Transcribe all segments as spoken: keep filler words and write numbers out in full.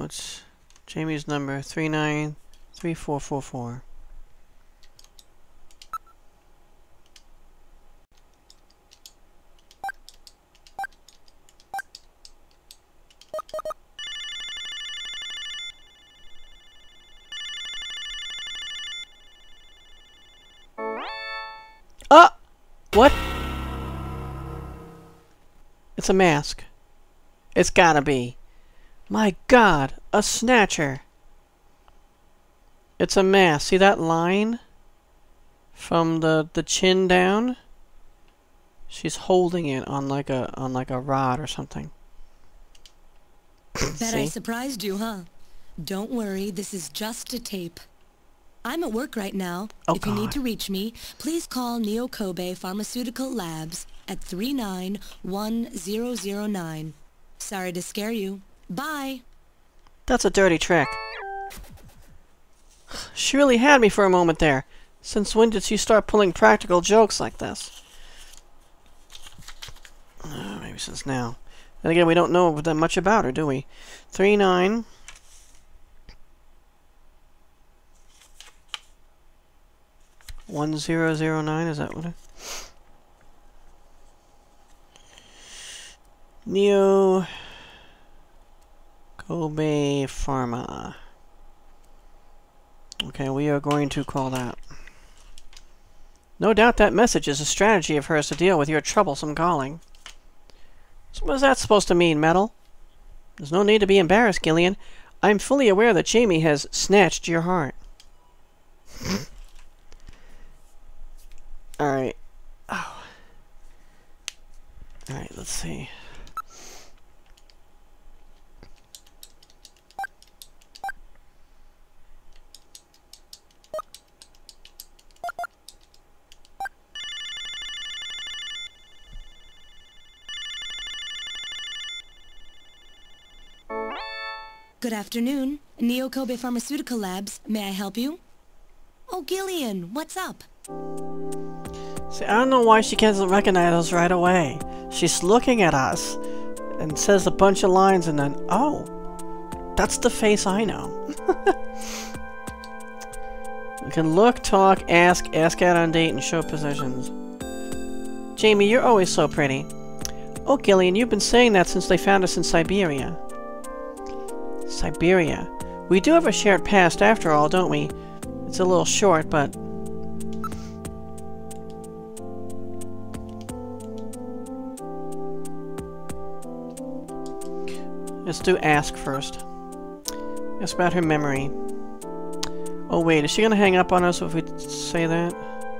it's Jamie's number three nine three four four four. Oh! What? It's a mask. It's gotta be. My God, a Snatcher. It's a mask. See that line? From the the chin down? She's holding it on like a on like a rod or something. Bet I surprised you, huh? Don't worry, this is just a tape. I'm at work right now. Oh, if you God. need to reach me, please call Neo Kobe Pharmaceutical Labs at three nine one zero zero nine. Sorry to scare you. Bye. That's a dirty trick. She really had me for a moment there. Since when did she start pulling practical jokes like this? Uh, maybe since now. And again, we don't know that much about her, do we? three nine. one zero zero nine, is that what it... Neo Kobe Pharma. Okay, we are going to call that. No doubt that message is a strategy of hers to deal with your troublesome calling. So what is that supposed to mean, Metal? There's no need to be embarrassed, Gillian. I'm fully aware that Jamie has snatched your heart. Alright. Oh. Alright, let's see. Good afternoon. Neo Kobe Pharmaceutical Labs. May I help you? Oh, Gillian, what's up? See, I don't know why she can't recognize us right away. She's looking at us and says a bunch of lines and then, oh, that's the face I know. We can look, talk, ask, ask out on date, and show possessions. Jamie, you're always so pretty. Oh, Gillian, you've been saying that since they found us in Siberia. Siberia. We do have a shared past after all, don't we? It's a little short, but... Let's do ask first. Ask about her memory. Oh wait, is she gonna hang up on us if we say that?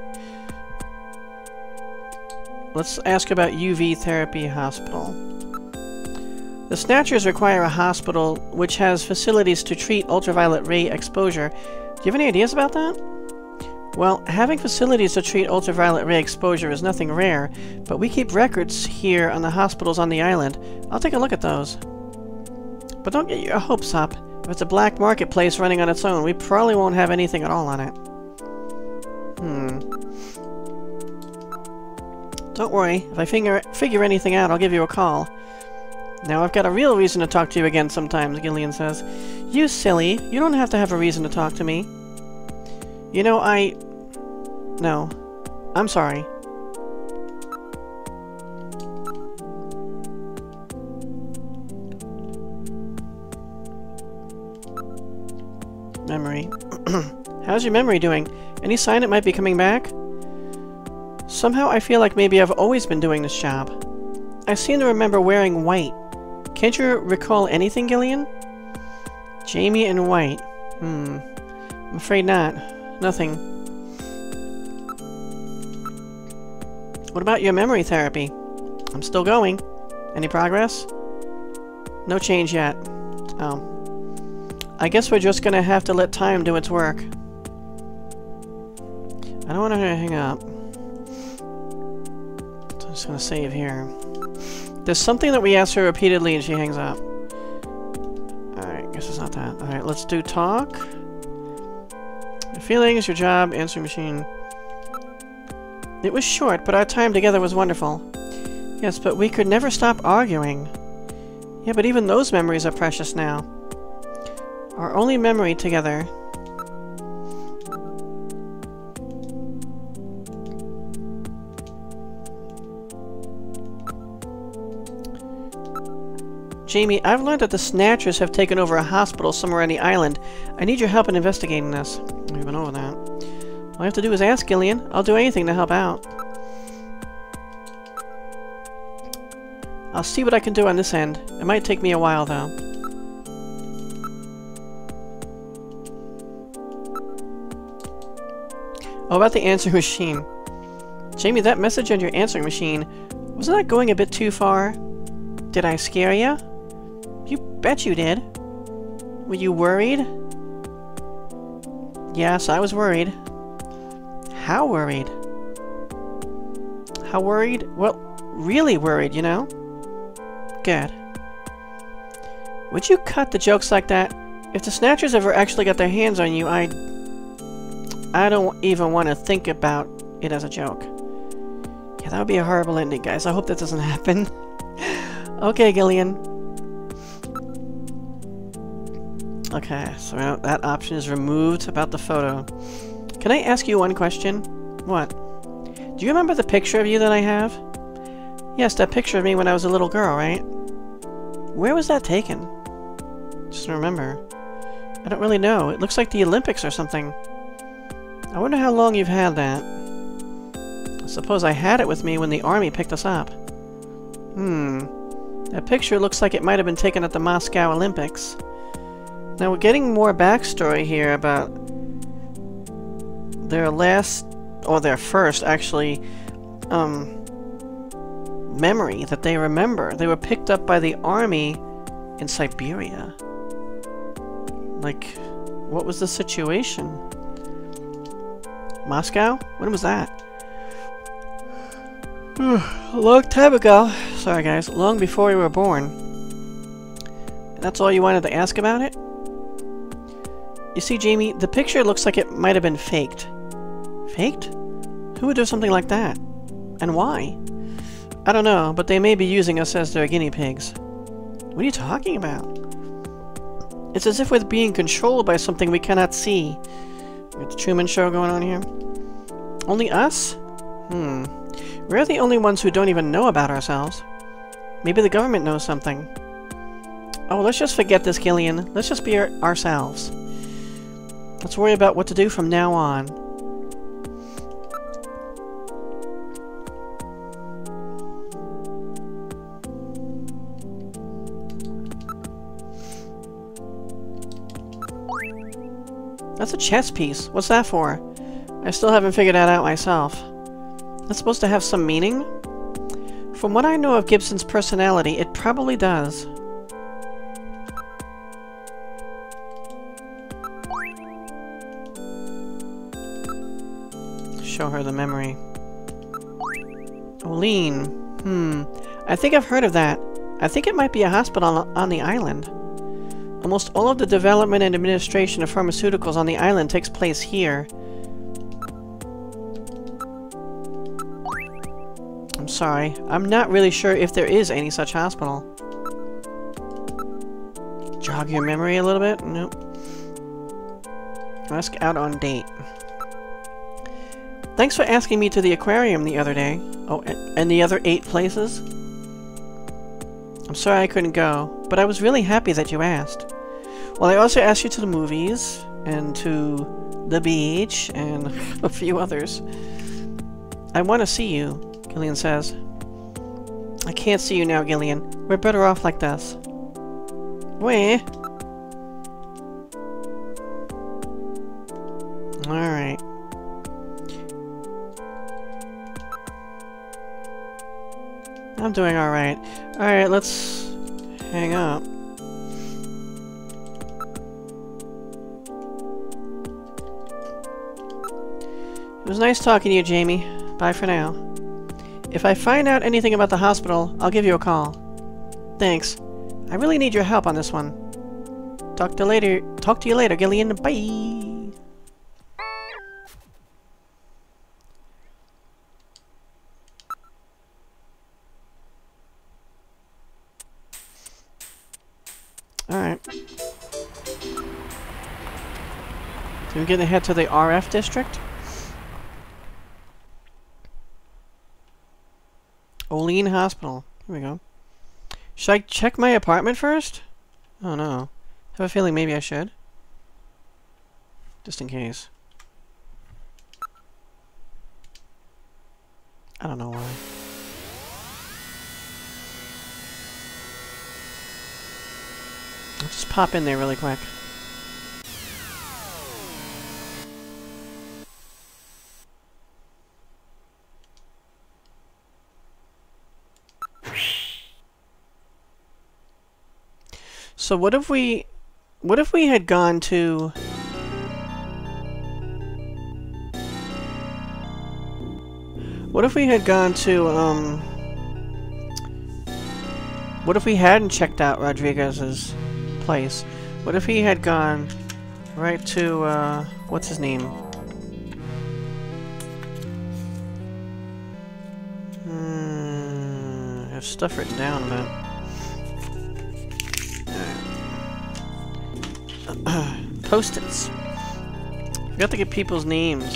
Let's ask about U V therapy hospital. The Snatchers require a hospital which has facilities to treat ultraviolet ray exposure. Do you have any ideas about that? Well, having facilities to treat ultraviolet ray exposure is nothing rare, but we keep records here on the hospitals on the island. I'll take a look at those. But don't get your hopes up. If it's a black marketplace running on its own, we probably won't have anything at all on it. Hmm. Don't worry. If I figure, figure anything out, I'll give you a call. Now I've got a real reason to talk to you again sometimes, Gillian says. You silly. You don't have to have a reason to talk to me. You know, I... No. I'm sorry. Memory. How's your memory doing? Any sign it might be coming back? Somehow I feel like maybe I've always been doing this job. I seem to remember wearing white. Can't you recall anything, Gillian? Jamie in white. Hmm. I'm afraid not. Nothing. What about your memory therapy? I'm still going. Any progress? No change yet. Oh. I guess we're just gonna have to let time do its work. I don't want her to hang up. So I'm just gonna save here. There's something that we ask her repeatedly and she hangs up. Alright, guess it's not that. Alright, let's do talk. Your feelings, your job, answering machine. It was short, but our time together was wonderful. Yes, but we could never stop arguing. Yeah, but even those memories are precious now. Our only memory together. Jamie, I've learned that the Snatchers have taken over a hospital somewhere on the island. I need your help in investigating this. We've been over that. All I have to do is ask, Gillian. I'll do anything to help out. I'll see what I can do on this end. It might take me a while, though. Oh, about the answering machine. Jamie, that message on your answering machine, wasn't that going a bit too far? Did I scare you? You bet you did. Were you worried? Yes, I was worried. How worried? How worried? Well, really worried, you know? Good. Would you cut the jokes like that? If the Snatchers ever actually got their hands on you, I'd... I don't even want to think about it as a joke. Yeah, that would be a horrible ending, guys. I hope that doesn't happen. Okay, Gillian. Okay, so now that option is removed about the photo. Can I ask you one question? What? Do you remember the picture of you that I have? Yes, that picture of me when I was a little girl, right? Where was that taken? Just don't remember. I don't really know. It looks like the Olympics or something. I wonder how long you've had that. I suppose I had it with me when the army picked us up. Hmm. That picture looks like it might have been taken at the Moscow Olympics. Now we're getting more backstory here about their last, or their first, actually, um, memory that they remember. They were picked up by the army in Siberia. Like, what was the situation? Moscow? When was that? A long time ago. Sorry guys, long before we were born. That's all you wanted to ask about it? You see, Jamie, the picture looks like it might have been faked. Faked? Who would do something like that? And why? I don't know, but they may be using us as their guinea pigs. What are you talking about? It's as if we're being controlled by something we cannot see. We got the Truman Show going on here. Only us? Hmm. We're the only ones who don't even know about ourselves. Maybe the government knows something. Oh, let's just forget this, Gillian. Let's just be our ourselves. Let's worry about what to do from now on. That's a chess piece. What's that for? I still haven't figured that out myself. That's supposed to have some meaning? From what I know of Gibson's personality, it probably does. Show her the memory. Oleen. Hmm. I think I've heard of that. I think it might be a hospital on the island. Almost all of the development and administration of pharmaceuticals on the island takes place here. I'm sorry. I'm not really sure if there is any such hospital. Jog your memory a little bit? Nope. Ask out on date. Thanks for asking me to the aquarium the other day. Oh, and the other eight places? I'm sorry I couldn't go, but I was really happy that you asked. Well, I also asked you to the movies, and to the beach, and a few others. I want to see you, Gillian says. I can't see you now, Gillian. We're better off like this. Where? Alright. I'm doing alright. Alright, let's hang up. It was nice talking to you, Jamie. Bye for now. If I find out anything about the hospital, I'll give you a call. Thanks. I really need your help on this one. Talk to later. Talk to you later, Gillian. Bye. Alright. So we're gonna head to the R F district. Oleen Hospital. Here we go. Should I check my apartment first? Oh no. I have a feeling maybe I should. Just in case. I don't know why. I'll just pop in there really quick. So what if we... What if we had gone to... What if we had gone to, um... What if we hadn't checked out Rodriguez's place? What if he had gone right to, uh... what's his name? Hmm... I have stuff written down about... Post-its. Forgot to get people's names.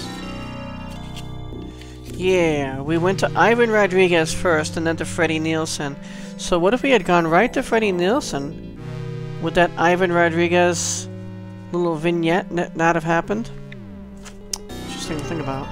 Yeah, we went to Ivan Rodriguez first, and then to Freddie Nielsen. So what if we had gone right to Freddie Nielsen? Would that Ivan Rodriguez little vignette not have happened? Interesting to think about.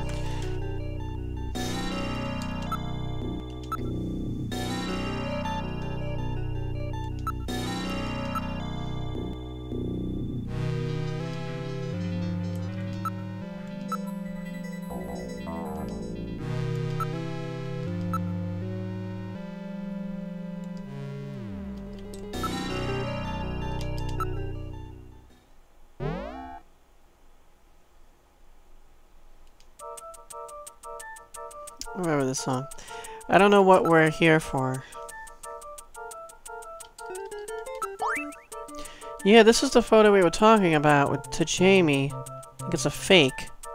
I remember this song. I don't know what we're here for. Yeah, this is the photo we were talking about with to Jamie. I think it's a fake.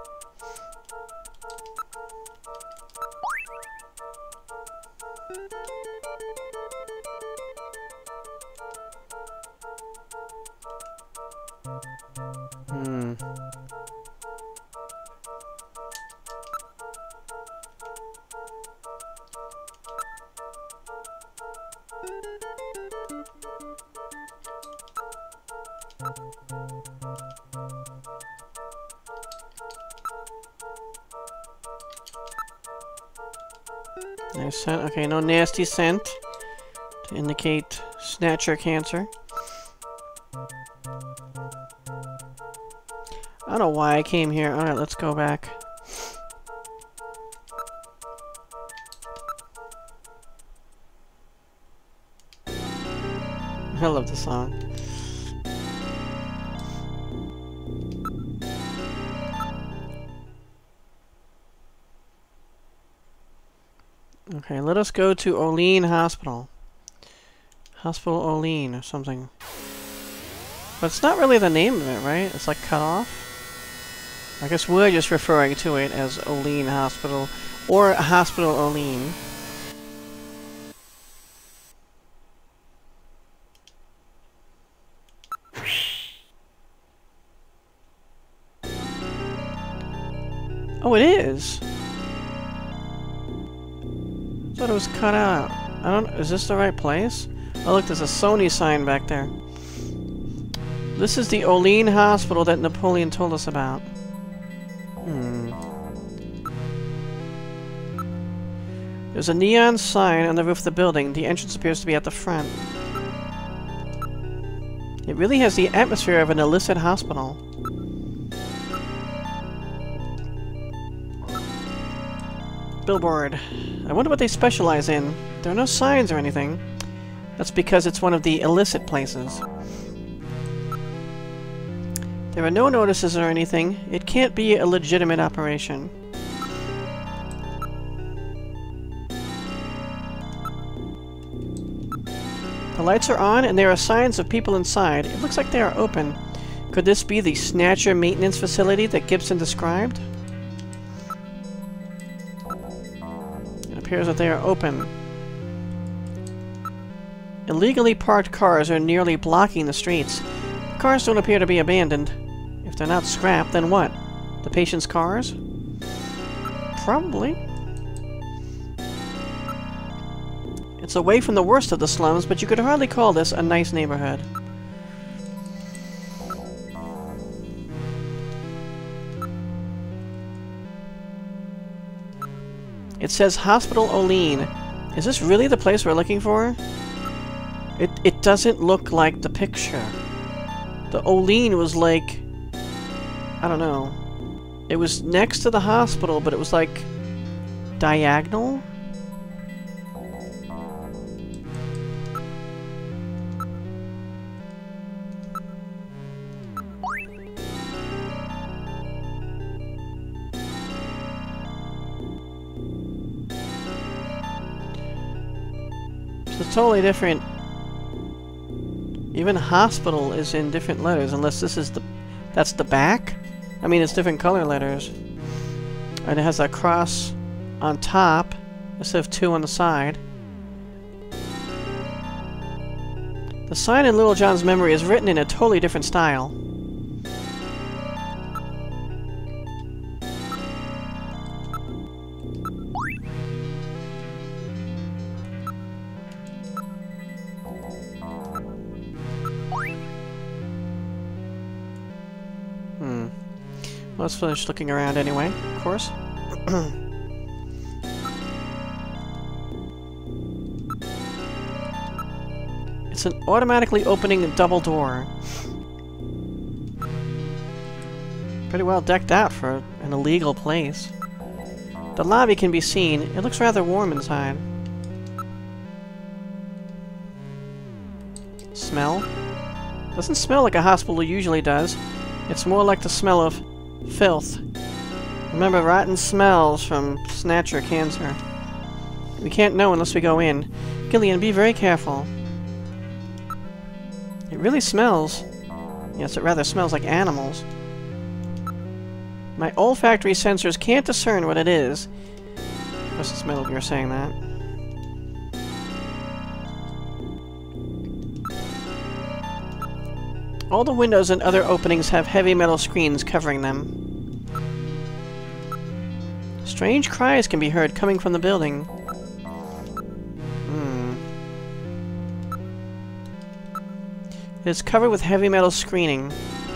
Hmm. Nice scent. Okay, no nasty scent to indicate Snatcher cancer. I don't know why I came here. Alright, let's go back. I love the song. Okay, let us go to Oleen Hospital. Hospital Oleen or something. But it's not really the name of it, right? It's like cut off. I guess we're just referring to it as Oleen Hospital or Hospital Oleen. Oh, it is. I thought it was cut out. I don't. Is this the right place? Oh, look, there's a Sony sign back there. This is the Oleen Hospital that Napoleon told us about. Hmm. There's a neon sign on the roof of the building. The entrance appears to be at the front. It really has the atmosphere of an illicit hospital. Billboard. I wonder what they specialize in. There are no signs or anything. That's because it's one of the illicit places. There are no notices or anything. It can't be a legitimate operation. The lights are on and there are signs of people inside. It looks like they are open. Could this be the Snatcher maintenance facility that Gibson described? It appears that they are open. Illegally parked cars are nearly blocking the streets. The cars don't appear to be abandoned. If they're not scrap, then what? The patient's cars? Probably. It's away from the worst of the slums, but you could hardly call this a nice neighborhood. It says Hospital Oleen. Is this really the place we're looking for? It, it doesn't look like the picture. The Oleen was like... I don't know. It was next to the hospital, but it was like... diagonal? It's totally different. Even hospital is in different letters, unless this is the... that's the back? I mean, it's different color letters. And it has a cross on top, instead of two on the side. The sign in Little John's memory is written in a totally different style. Hmm. Let's finish looking around anyway, of course. It's an automatically opening double door. Pretty well decked out for an illegal place. The lobby can be seen. It looks rather warm inside. Smell? Doesn't smell like a hospital usually does. It's more like the smell of filth. Remember, rotten smells from Snatcher cancer. We can't know unless we go in. Gillian, be very careful. It really smells. Yes, it rather smells like animals. My olfactory sensors can't discern what it is. Of course, it's Metal Gear saying that. All the windows and other openings have heavy metal screens covering them. Strange cries can be heard coming from the building. Hmm. It is covered with heavy metal screening.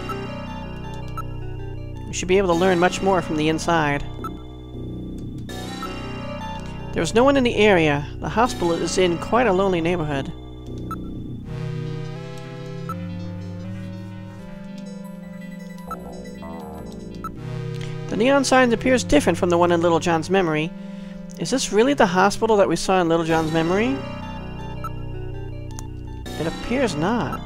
We should be able to learn much more from the inside. There is no one in the area. The hospital is in quite a lonely neighborhood. The neon sign appears different from the one in Little John's memory. Is this really the hospital that we saw in Little John's memory? It appears not.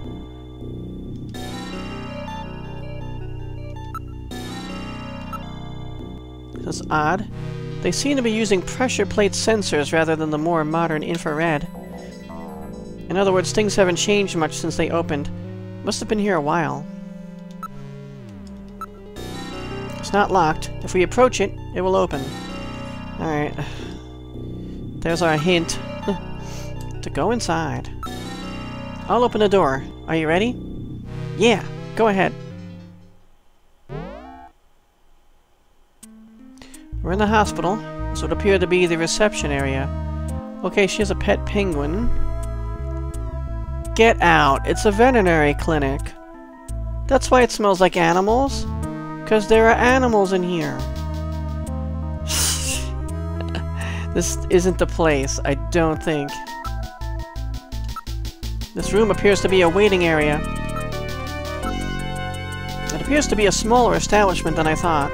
This is odd. They seem to be using pressure plate sensors rather than the more modern infrared. In other words, things haven't changed much since they opened. Must have been here a while. It's not locked. If we approach it, it will open. Alright. There's our hint. To go inside. I'll open the door. Are you ready? Yeah, go ahead. We're in the hospital. This would appear to be the reception area. Okay, she has a pet penguin. Get out! It's a veterinary clinic. That's why it smells like animals. Because there are animals in here. This isn't the place, I don't think. This room appears to be a waiting area. It appears to be a smaller establishment than I thought.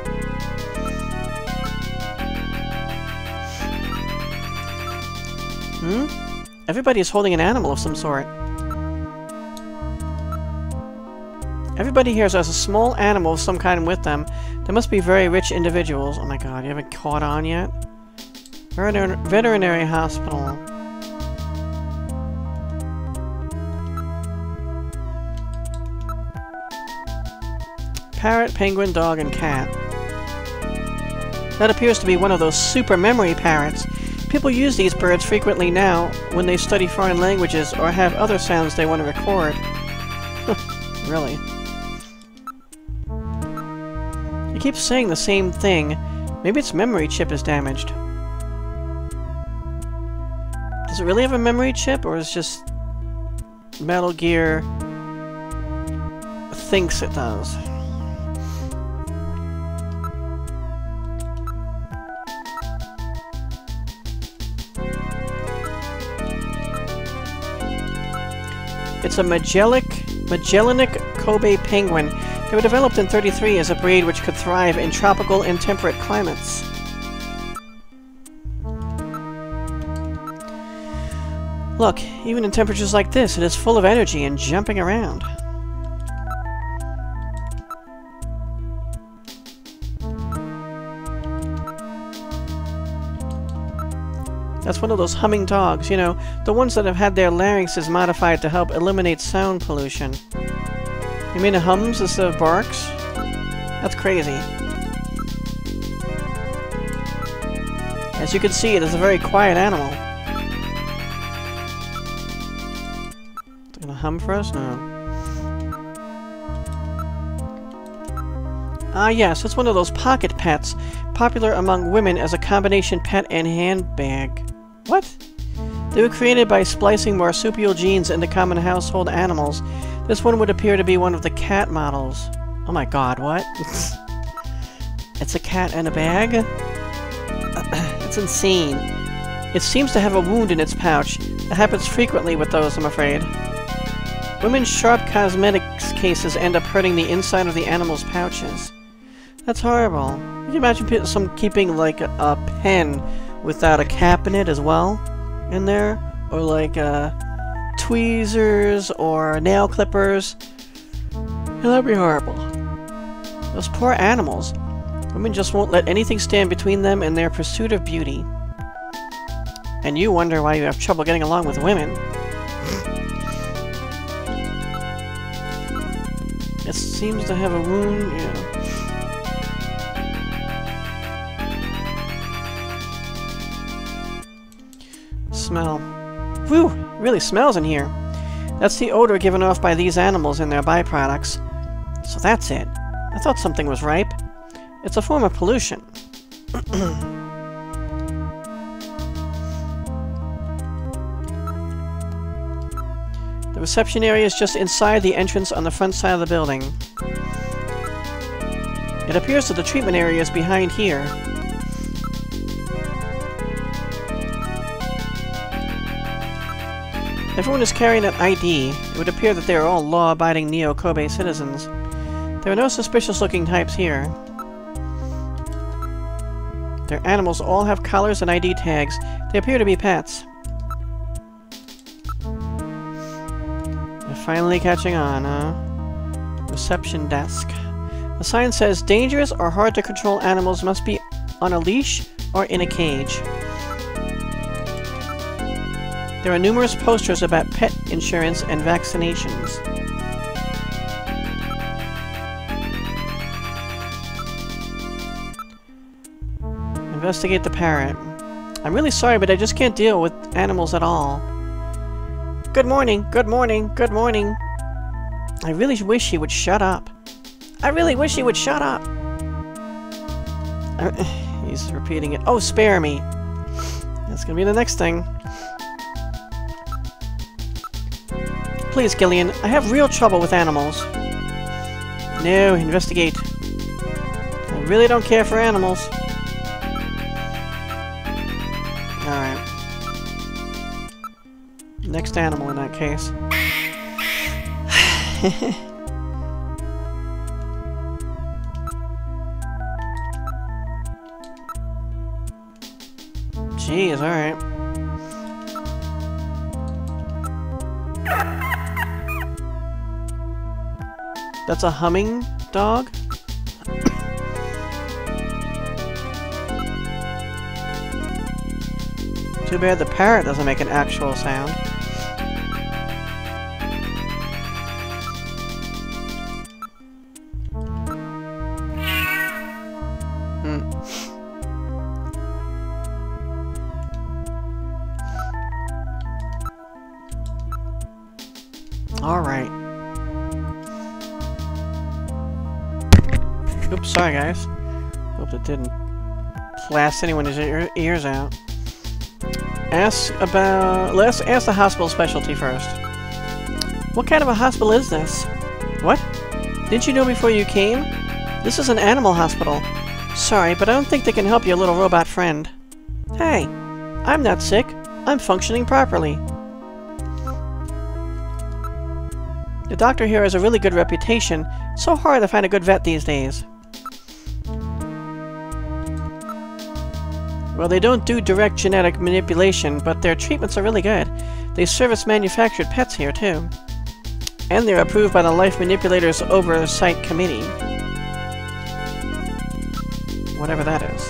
Hmm? Everybody is holding an animal of some sort. Everybody here has a small animal of some kind with them. They must be very rich individuals. Oh my god, you haven't caught on yet? Veter- veterinary hospital. Parrot, penguin, dog, and cat. That appears to be one of those super memory parrots. People use these birds frequently now when they study foreign languages or have other sounds they want to record. Really? keeps saying the same thing. Maybe its memory chip is damaged. Does it really have a memory chip, or is it just Metal Gear thinks it does? It's a Magellanic, Magellanic Kobe penguin. They were developed in thirty-three as a breed which could thrive in tropical and temperate climates. Look, even in temperatures like this, it is full of energy and jumping around. That's one of those humming dogs, you know, the ones that have had their larynxes modified to help eliminate sound pollution. You mean it hums instead of barks? That's crazy. As you can see, it is a very quiet animal. Is it gonna hum for us? No. Ah yes, it's one of those pocket pets, popular among women as a combination pet and handbag. What? They were created by splicing marsupial genes into common household animals. This one would appear to be one of the cat models. Oh my god, what? It's a cat in a bag? It's insane. It seems to have a wound in its pouch. It happens frequently with those, I'm afraid. Women's sharp cosmetics cases end up hurting the inside of the animal's pouches. That's horrible. Can you imagine some keeping like a, a pen without a cap in it as well in there? Or like uh, tweezers or nail clippers? Yeah, that'd be horrible. Those poor animals. Women just won't let anything stand between them and their pursuit of beauty. And you wonder why you have trouble getting along with women. It seems to have a wound, yeah. Smell. Whew! It really smells in here. That's the odor given off by these animals and their byproducts. So that's it. I thought something was ripe. It's a form of pollution. The reception area is just inside the entrance on the front side of the building. It appears that the treatment area is behind here. Everyone is carrying an I D. It would appear that they are all law-abiding Neo-Kobe citizens. There are no suspicious-looking types here. Their animals all have collars and I D tags. They appear to be pets. They're finally catching on, huh? Reception desk. The sign says, dangerous or hard-to-control animals must be on a leash or in a cage. There are numerous posters about pet insurance and vaccinations. Investigate the parrot. I'm really sorry, but I just can't deal with animals at all. Good morning, good morning, good morning. I really wish he would shut up. I really wish he would shut up. Uh, he's repeating it. Oh, spare me. That's gonna be the next thing. Please, Gillian, I have real trouble with animals. No, investigate. I really don't care for animals. Alright. Next animal in that case. Jeez, alright. That's a humming dog? Too bad the parrot doesn't make an actual sound. Hmm. All right. Oops, sorry guys. Hope it didn't blast anyone's ear ears out. Ask about... Let's ask the hospital specialty first. What kind of a hospital is this? What? Didn't you know before you came? This is an animal hospital. Sorry, but I don't think they can help your little robot friend. Hey, I'm not sick. I'm functioning properly. The doctor here has a really good reputation. So hard to find a good vet these days. Well, they don't do direct genetic manipulation, but their treatments are really good. They service manufactured pets here, too. And they're approved by the Life Manipulators Oversight Committee. Whatever that is.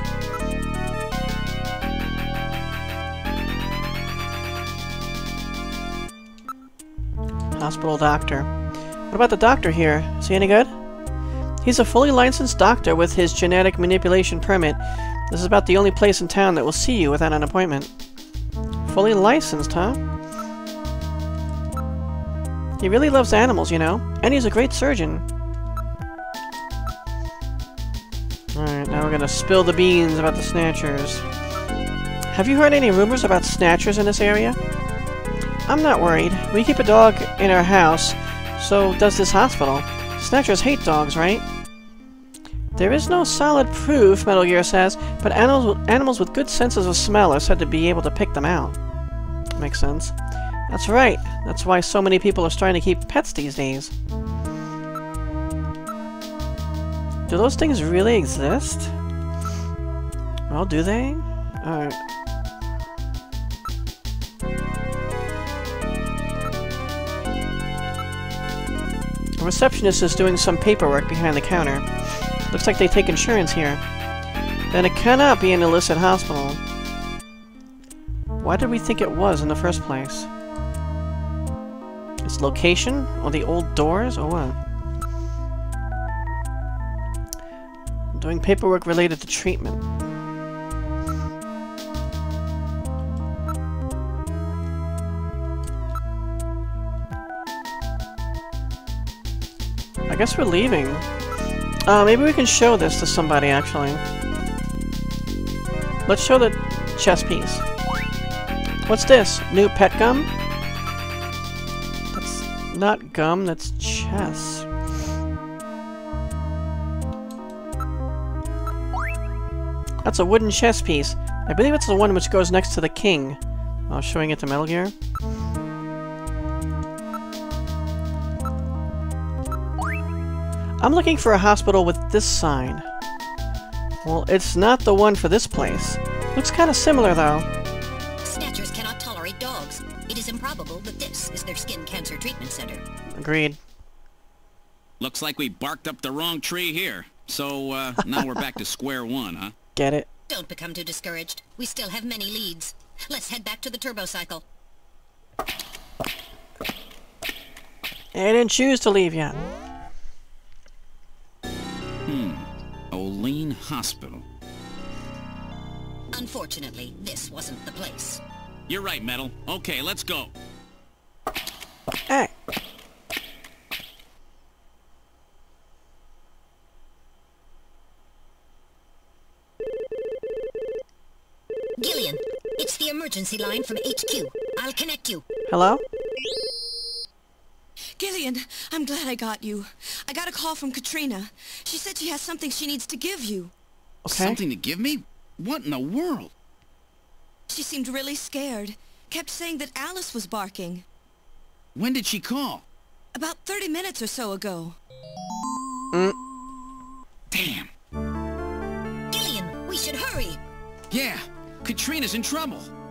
Hospital doctor. What about the doctor here? Is he any good? He's a fully licensed doctor with his genetic manipulation permit. This is about the only place in town that will see you without an appointment. Fully licensed, huh? He really loves animals, you know, and he's a great surgeon. Alright, now we're gonna spill the beans about the Snatchers. Have you heard any rumors about Snatchers in this area? I'm not worried. We keep a dog in our house, so does this hospital. Snatchers hate dogs, right? There is no solid proof, Metal Gear says, but animals, animals with good senses of smell are said to be able to pick them out. Makes sense. That's right. That's why so many people are starting to keep pets these days. Do those things really exist? Well, do they? Alright. A receptionist is doing some paperwork behind the counter. Looks like they take insurance here. Then it cannot be an illicit hospital. Why did we think it was in the first place? Its location? Or the old doors? Or what? Doing paperwork related to treatment. I guess we're leaving. Uh, maybe we can show this to somebody, actually. Let's show the chess piece. What's this? New pet gum? That's not gum, that's chess. That's a wooden chess piece. I believe it's the one which goes next to the king. Oh, showing it to Metal Gear. I'm looking for a hospital with this sign. Well, it's not the one for this place. Looks kind of similar, though. Snatchers cannot tolerate dogs. It is improbable that this is their skin cancer treatment center. Agreed. Looks like we barked up the wrong tree here. So, uh, now we're back to square one, huh? Get it? Don't become too discouraged. We still have many leads. Let's head back to the turbo cycle. I didn't choose to leave yet. Hmm. Oleen Hospital. Unfortunately, this wasn't the place. You're right, Metal. Okay, let's go. Hey. Gillian, it's the emergency line from H Q. I'll connect you. Hello? Gillian, I'm glad I got you. I got a call from Katrina. She said she has something she needs to give you. Okay. Something to give me? What in the world? She seemed really scared. Kept saying that Alice was barking. When did she call? About thirty minutes or so ago. Mm. Damn. Gillian, we should hurry. Yeah, Katrina's in trouble.